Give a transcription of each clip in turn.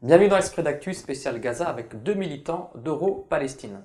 Bienvenue dans l'Esprit d'Actu spécial Gaza avec deux militants d'Euro-Palestine.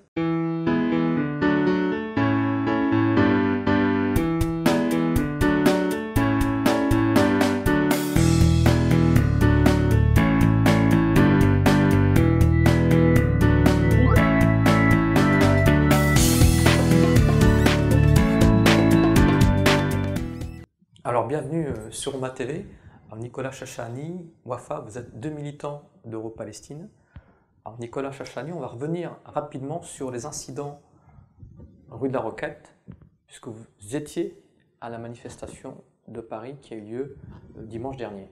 Alors bienvenue sur ma TV. Alors, Nicolas Chachani, Wafa, vous êtes deux militants d'Euro-Palestine. Alors Nicolas Chachani, on va revenir rapidement sur les incidents rue de la Roquette, puisque vous étiez à la manifestation de Paris qui a eu lieu dimanche dernier.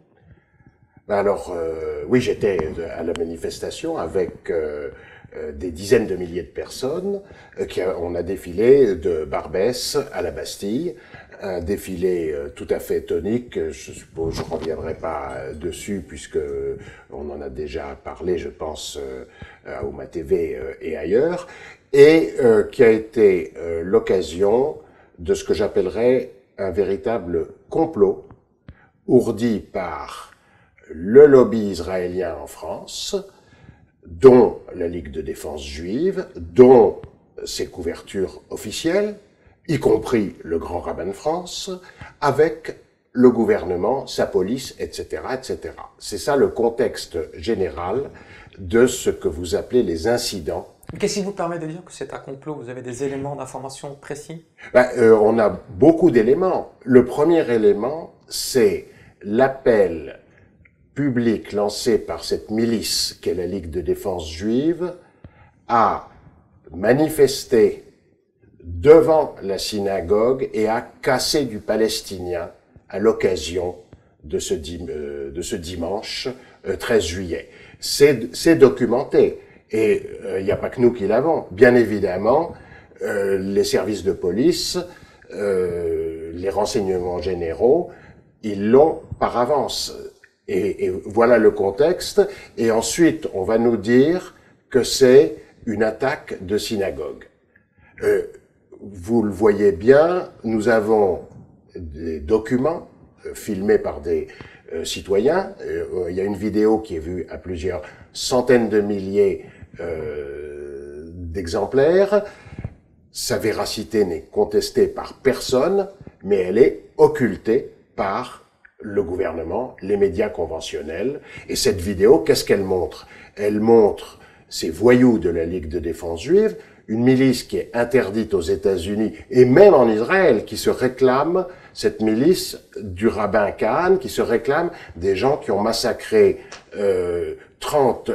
Alors, oui, j'étais à la manifestation avec des dizaines de milliers de personnes. On a défilé de Barbès à la Bastille, un défilé tout à fait tonique. Je suppose, je ne reviendrai pas dessus puisque on en a déjà parlé, je pense, à Ouma TV et ailleurs, et qui a été l'occasion de ce que j'appellerais un véritable complot ourdi par le lobby israélien en France, dont la Ligue de défense juive, dont ses couvertures officielles, y compris le grand rabbin de France, avec le gouvernement, sa police, etc., etc. C'est ça le contexte général de ce que vous appelez les incidents. Qu'est-ce qui vous permet de dire que c'est un complot? Vous avez des éléments d'information précis? On a beaucoup d'éléments. Le premier élément, c'est l'appel public lancé par cette milice qu'est la Ligue de défense juive à manifester devant la synagogue et à casser du palestinien à l'occasion de ce dimanche 13 juillet. C'est documenté et il n'y a pas que nous qui l'avons. Bien évidemment, les services de police, les renseignements généraux, ils l'ont par avance. Et voilà le contexte. Et ensuite, on va nous dire que c'est une attaque de synagogue. Vous le voyez bien, nous avons des documents filmés par des citoyens. Il y a une vidéo qui est vue à plusieurs centaines de milliers d'exemplaires. Sa véracité n'est contestée par personne, mais elle est occultée par le gouvernement, les médias conventionnels. Et cette vidéo, qu'est-ce qu'elle montre? Elle montre ces voyous de la Ligue de défense juive, une milice qui est interdite aux États-Unis et même en Israël, qui se réclame, cette milice du rabbin Kahane, qui se réclame des gens qui ont massacré 30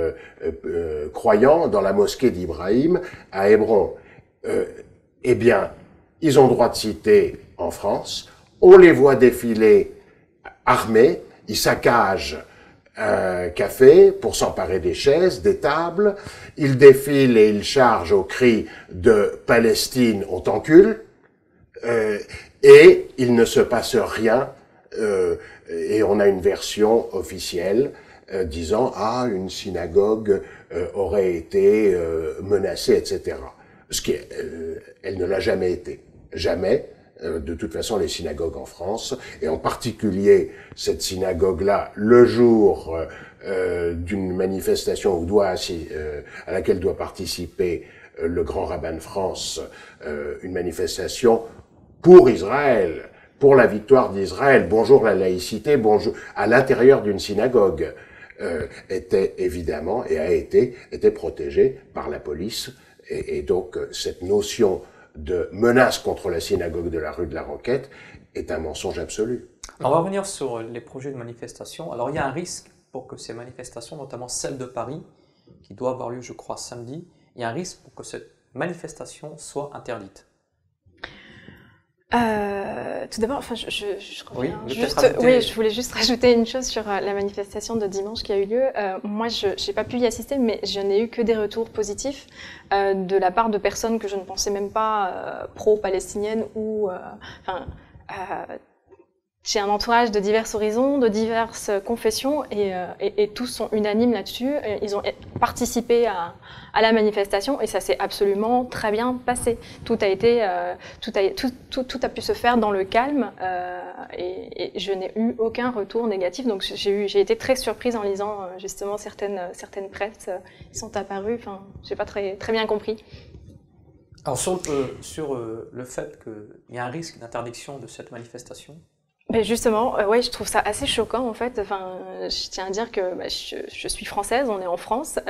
croyants dans la mosquée d'Ibrahim à Hébron. Eh bien, ils ont droit de citer en France, on les voit défiler armés, ils saccagent un café pour s'emparer des chaises, des tables, ils défilent et ils chargent au cri de Palestine, on t'encule, et il ne se passe rien, et on a une version officielle disant « Ah, une synagogue aurait été menacée, etc. » Ce qui elle ne l'a jamais été. Jamais. De toute façon, les synagogues en France, et en particulier cette synagogue-là, le jour d'une manifestation à laquelle doit participer le grand rabbin de France, une manifestation pour Israël, pour la victoire d'Israël, bonjour la laïcité, bonjour, à l'intérieur d'une synagogue, était évidemment et était protégée par la police, et donc cette notion de menace contre la synagogue de la rue de la Roquette est un mensonge absolu. Alors, on va revenir sur les projets de manifestation. Alors il y a un risque pour que ces manifestations, notamment celle de Paris, qui doit avoir lieu je crois samedi, il y a un risque pour que cette manifestation soit interdite. Tout d'abord, enfin, je reviens oui, oui, je voulais juste rajouter une chose sur la manifestation de dimanche qui a eu lieu. Moi, je n'ai pas pu y assister, mais je n'ai eu que des retours positifs de la part de personnes que je ne pensais même pas pro-palestiniennes ou, j'ai un entourage de divers horizons, de diverses confessions, et tous sont unanimes là-dessus. Ils ont participé à la manifestation, et ça s'est absolument très bien passé. Tout a pu se faire dans le calme, et je n'ai eu aucun retour négatif. Donc j'ai été très surprise en lisant justement certaines presses qui sont apparues. Enfin, j'ai pas très bien compris. Alors sur le fait qu'il y a un risque d'interdiction de cette manifestation. Mais justement, ouais, je trouve ça assez choquant en fait. Enfin, je tiens à dire que je suis française, on est en France,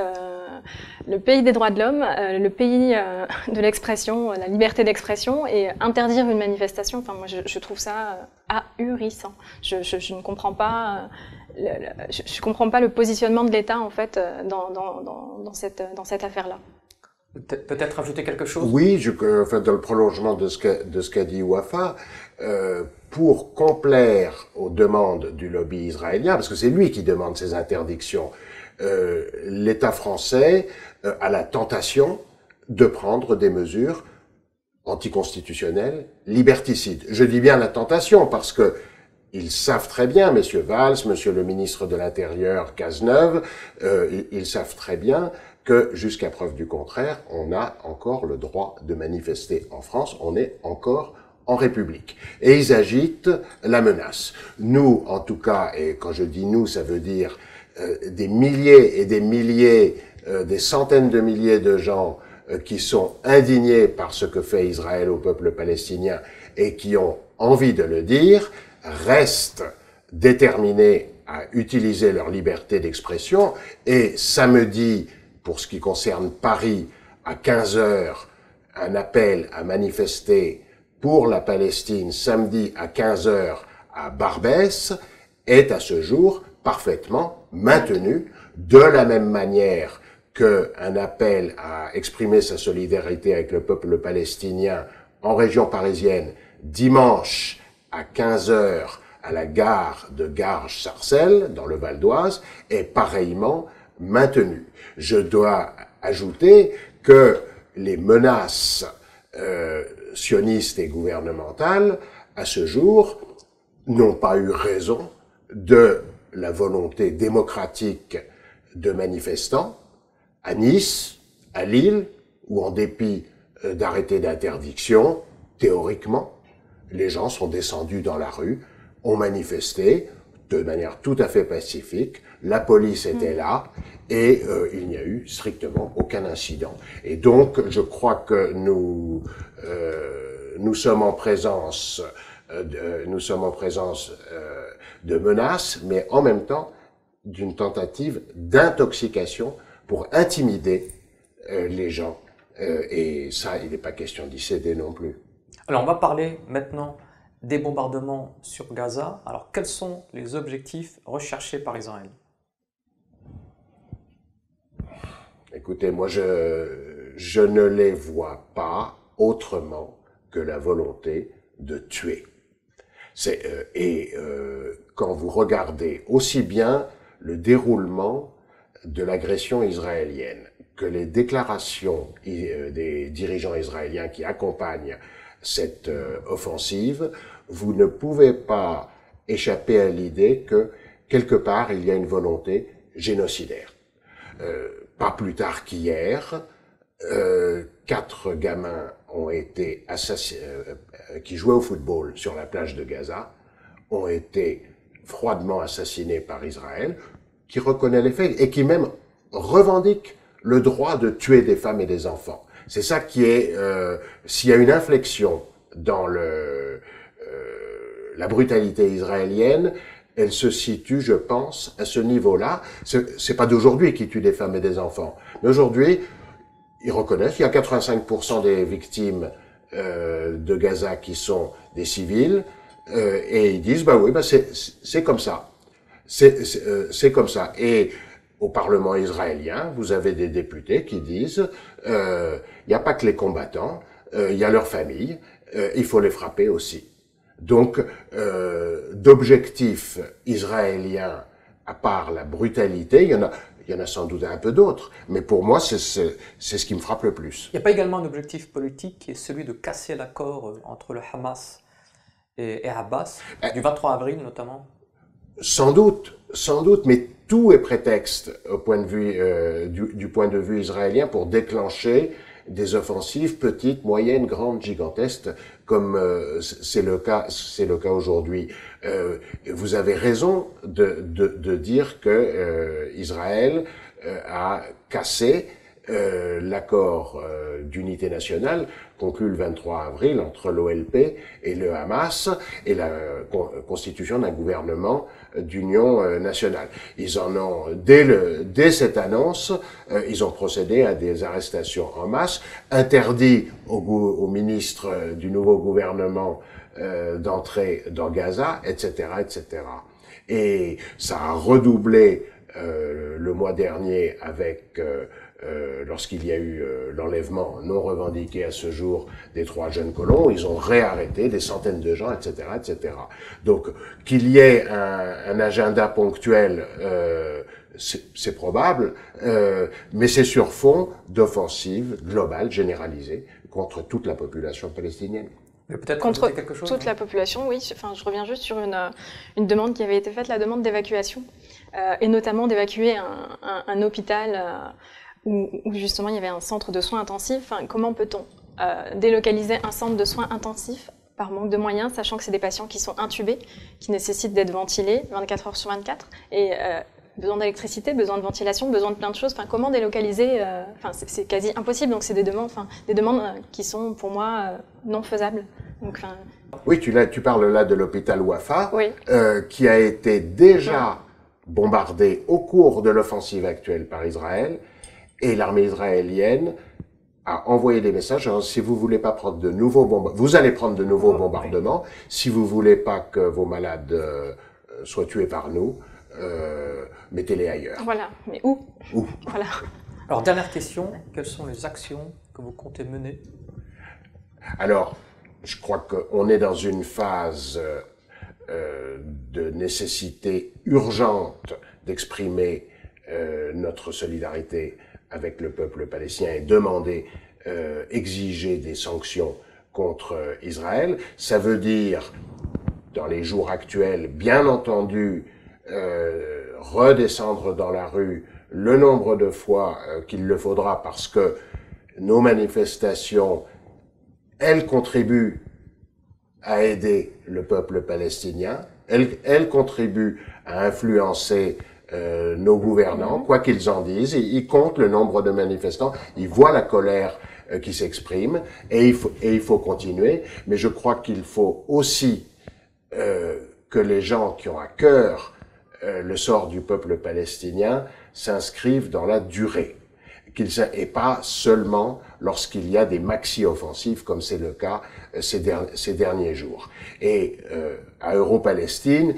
le pays des droits de l'homme, le pays de l'expression, la liberté d'expression, et interdire une manifestation. Enfin, moi, je trouve ça ahurissant. Je ne comprends pas. Je comprends pas le positionnement de l'État en fait dans cette affaire-là. Peut-être ajouter quelque chose? Oui, enfin, dans le prolongement de ce qu'a dit Wafa, pour complaire aux demandes du lobby israélien, parce que c'est lui qui demande ces interdictions, l'État français a la tentation de prendre des mesures anticonstitutionnelles, liberticides. Je dis bien la tentation parce que ils savent très bien, messieurs Valls, monsieur le ministre de l'Intérieur Cazeneuve, ils savent très bien que jusqu'à preuve du contraire, on a encore le droit de manifester en France, on est encore en République. Et ils agitent la menace. Nous, en tout cas, et quand je dis nous, ça veut dire des milliers et des milliers, des centaines de milliers de gens qui sont indignés par ce que fait Israël au peuple palestinien et qui ont envie de le dire, restent déterminés à utiliser leur liberté d'expression. Et samedi, pour ce qui concerne Paris, à 15h, un appel à manifester pour la Palestine samedi à 15h à Barbès est à ce jour parfaitement maintenu, de la même manière qu'un appel à exprimer sa solidarité avec le peuple palestinien en région parisienne dimanche à 15h à la gare de Garges-Sarcelles, dans le Val d'Oise, est pareillement maintenu. Je dois ajouter que les menaces sionistes et gouvernementales, à ce jour, n'ont pas eu raison de la volonté démocratique de manifestants à Nice, à Lille, où en dépit d'arrêtés d'interdiction, théoriquement, les gens sont descendus dans la rue, ont manifesté de manière tout à fait pacifique, la police était là et il n'y a eu strictement aucun incident. Et donc, je crois que nous sommes en présence de menaces, mais en même temps d'une tentative d'intoxication pour intimider les gens. Et ça, il n'est pas question d'y céder non plus. Alors, on va parler maintenant des bombardements sur Gaza. Alors, quels sont les objectifs recherchés par Israël? Écoutez, moi, je ne les vois pas autrement que la volonté de tuer. Quand vous regardez aussi bien le déroulement de l'agression israélienne que les déclarations des dirigeants israéliens qui accompagnent cette offensive, vous ne pouvez pas échapper à l'idée que quelque part il y a une volonté génocidaire. Pas plus tard qu'hier, 4 gamins ont été assassinés, qui jouaient au football sur la plage de Gaza, ont été froidement assassinés par Israël, qui reconnaît les faits et qui même revendique le droit de tuer des femmes et des enfants. C'est ça qui est, s'il y a une inflexion dans la brutalité israélienne, elle se situe, je pense, à ce niveau-là. C'est pas d'aujourd'hui qu'ils tuent des femmes et des enfants. Mais aujourd'hui, ils reconnaissent, il y a 85% des victimes de Gaza qui sont des civils, et ils disent, bah oui, bah c'est comme ça. C'est comme ça. Et au Parlement israélien, vous avez des députés qui disent, il n'y a pas que les combattants, il y a leurs familles, il faut les frapper aussi. Donc, d'objectifs israéliens, à part la brutalité, il y en a sans doute un peu d'autres, mais pour moi, c'est ce qui me frappe le plus. Il n'y a pas également un objectif politique qui est celui de casser l'accord entre le Hamas et Abbas, du 23 avril notamment? Sans doute, mais tout est prétexte au point de vue, du point de vue israélien pour déclencher des offensives petites, moyennes, grandes, gigantesques, comme c'est le cas aujourd'hui. Vous avez raison de dire que Israël a cassé l'accord d'unité nationale conclu le 23 avril entre l'OLP et le Hamas et la constitution d'un gouvernement d'union nationale. Ils en ont, dès cette annonce, ils ont procédé à des arrestations en masse, interdit au ministre du nouveau gouvernement d'entrer dans Gaza, etc., etc. Et ça a redoublé le mois dernier avec lorsqu'il y a eu l'enlèvement non revendiqué à ce jour des 3 jeunes colons, ils ont réarrêté des centaines de gens, etc., etc. Donc, qu'il y ait un agenda ponctuel, c'est probable, mais c'est sur fond d'offensive globale, généralisée, contre toute la population palestinienne. Peut-être contre quelque chose, toute la population, oui. Enfin, je reviens juste sur une demande qui avait été faite, la demande d'évacuation, et notamment d'évacuer un hôpital où justement il y avait un centre de soins intensifs. Enfin, comment peut-on délocaliser un centre de soins intensifs par manque de moyens, sachant que c'est des patients qui sont intubés, qui nécessitent d'être ventilés 24 heures sur 24, et besoin d'électricité, besoin de ventilation, besoin de plein de choses. Enfin, comment délocaliser Enfin, c'est quasi impossible. Donc, c'est des demandes qui sont pour moi non faisables. Donc, oui, tu parles là de l'hôpital Wafa, oui. Qui a été déjà bombardé au cours de l'offensive actuelle par Israël, et l'armée israélienne a envoyé des messages. Alors, si vous voulez pas prendre de nouveaux bombardements, vous allez prendre de nouveaux bombardements. Si vous voulez pas que vos malades soient tués par nous, mettez-les ailleurs. Voilà, mais où? Voilà. Alors, dernière question, quelles sont les actions que vous comptez mener? Alors, je crois qu'on est dans une phase de nécessité urgente d'exprimer notre solidarité avec le peuple palestinien et demander, exiger des sanctions contre Israël. Ça veut dire, dans les jours actuels, bien entendu, redescendre dans la rue le nombre de fois qu'il le faudra, parce que nos manifestations, elles contribuent à aider le peuple palestinien, elles contribuent à influencer nos gouvernants, quoi qu'ils en disent. Ils comptent le nombre de manifestants, ils voient la colère qui s'exprime, et il faut continuer. Mais je crois qu'il faut aussi que les gens qui ont à cœur le sort du peuple palestinien s'inscrivent dans la durée, et pas seulement lorsqu'il y a des maxi-offensives, comme c'est le cas ces derniers jours. Et à Euro-Palestine,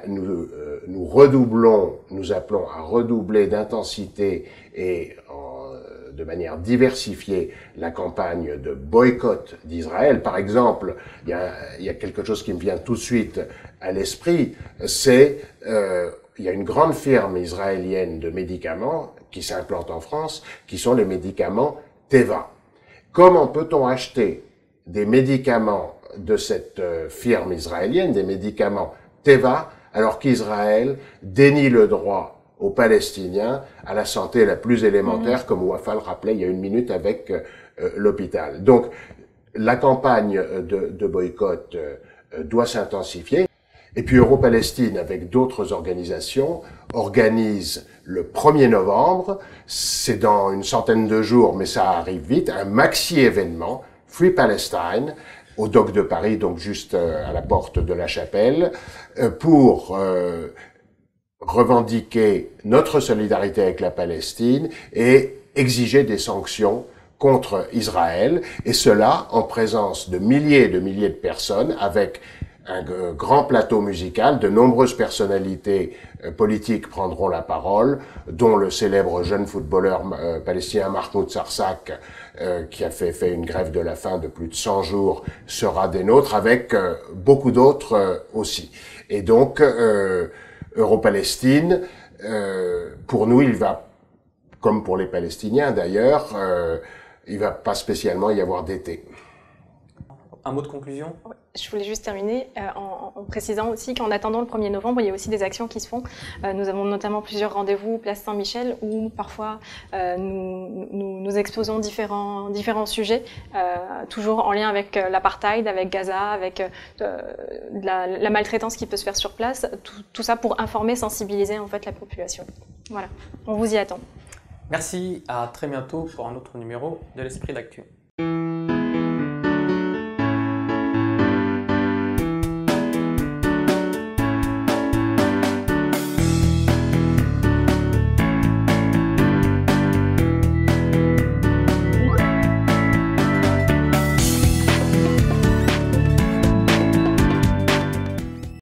nous appelons à redoubler d'intensité et de manière diversifiée la campagne de boycott d'Israël. Par exemple, il y a quelque chose qui me vient tout de suite à l'esprit, c'est il y a une grande firme israélienne de médicaments qui s'implante en France, qui sont les médicaments Teva. Comment peut-on acheter des médicaments de cette firme israélienne, des médicaments Teva, alors qu'Israël dénie le droit aux Palestiniens à la santé la plus élémentaire, comme Wafa le rappelait il y a une minute avec l'hôpital. Donc, la campagne de boycott doit s'intensifier. Et puis Euro-Palestine, avec d'autres organisations, organise le 1er novembre, c'est dans une centaine de jours, mais ça arrive vite, un maxi-événement, Free Palestine, au Dock de Paris, donc juste à la porte de la Chapelle, pour revendiquer notre solidarité avec la Palestine et exiger des sanctions contre Israël, et cela en présence de milliers et de milliers de personnes, avec un grand plateau musical. De nombreuses personnalités politiques prendront la parole, dont le célèbre jeune footballeur palestinien Mahmoud Sarsak, qui a fait une grève de la faim de plus de 100 jours, sera des nôtres, avec beaucoup d'autres aussi. Et donc, Euro-Palestine, pour nous, il va, comme pour les Palestiniens d'ailleurs, il va pas spécialement y avoir d'été. un mot de conclusion? Ouais, je voulais juste terminer en précisant aussi qu'en attendant le 1er novembre, il y a aussi des actions qui se font. Nous avons notamment plusieurs rendez-vous place Saint-Michel où parfois nous exposons différents sujets, toujours en lien avec l'apartheid, avec Gaza, avec la maltraitance qui peut se faire sur place. Tout ça pour informer, sensibiliser en fait la population. Voilà, on vous y attend. Merci, à très bientôt pour un autre numéro de l'Esprit d'Actu.